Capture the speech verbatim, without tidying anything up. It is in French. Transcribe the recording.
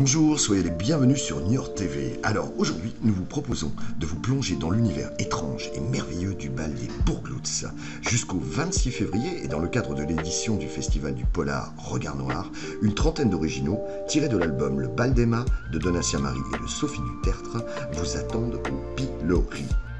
Bonjour, soyez les bienvenus sur Niort T V. Alors aujourd'hui, nous vous proposons de vous plonger dans l'univers étrange et merveilleux du bal des Bourglouts. Jusqu'au vingt-six février, et dans le cadre de l'édition du festival du Polar Regard Noir, une trentaine d'originaux tirés de l'album Le Bal d'Emma de Donatien Marie et de Sophie Dutertre vous attendent au pilori.